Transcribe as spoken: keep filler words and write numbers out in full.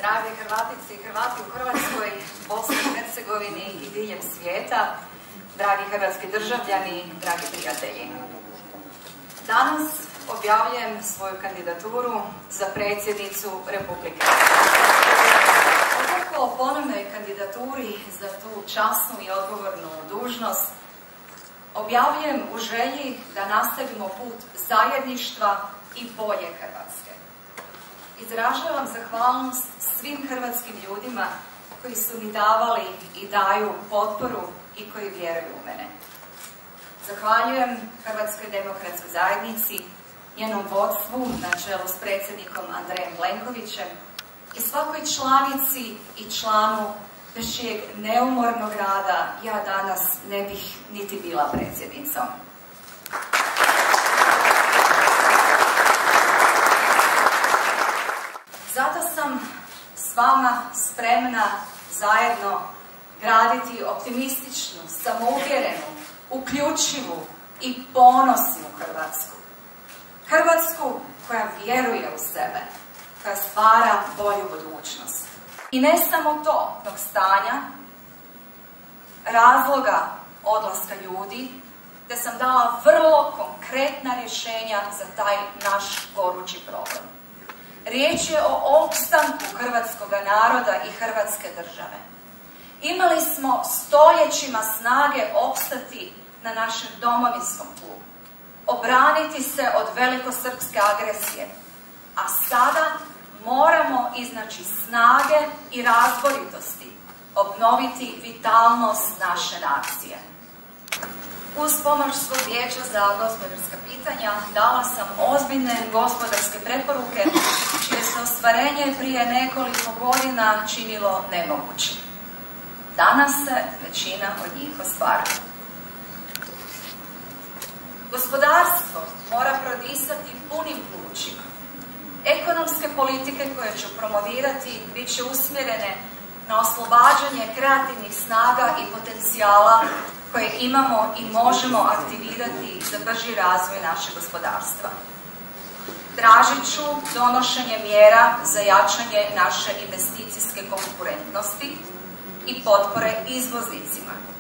drage Hrvatice i Hrvati u Hrvatskoj, Bosni i Hercegovini i diljem svijeta, dragi hrvatski državljani, dragi prijatelji. Danas objavljujem svoju kandidaturu za predsjednicu Republike. Odluku o ponovnoj kandidaturi za tu časnu i odgovornu dužnost objavljujem u želji da nastavimo put zajedništva i bolje Hrvatske. Izražavam zahvalnost svim hrvatskim ljudima koji su mi davali i daju potporu i koji vjeruju u mene. Zahvaljujem Hrvatskoj demokratskoj zajednici, njenom vodstvu na čelu s predsjednikom Andrejem Plenkovićem i svakoj članici i članu bez čijeg neumornog rada ja danas ne bih niti bila predsjednicom. Zato sam s vama spremna zajedno graditi optimističnu, samouvjerenu, uključivu i ponosnu Hrvatsku. Hrvatsku koja vjeruje u sebe, koja stvara bolju budućnost. I ne samo to, tog stanja, razloga odlaska ljudi, te sam dala vrlo konkretna rješenja za taj naš gorući problem. Riječ je o opstanku hrvatskog naroda i Hrvatske države. Imali smo stoljećima snage opstati na našem domovinskom tlu, obraniti se od velikosrpske agresije, a sada moramo iznaći snage i razboritosti, obnoviti vitalnost naše nacije. Uz pomoć svog vijeća za gospodarska pitanja dala sam ozbiljne gospodarske preporuke čije se ostvarenje prije nekoliko godina činilo nemogućim. Danas se većina od njih ostvaruje. Gospodarstvo mora prodisati punim plućima. Ekonomske politike koje ću promovirati bit će usmjerene na oslobađanje kreativnih snaga i potencijala koje imamo i možemo aktivirati za brži razvoj našeg gospodarstva. Tražit ću donošenje mjera za jačanje naše investicijske konkurentnosti i potpore izvoznicima.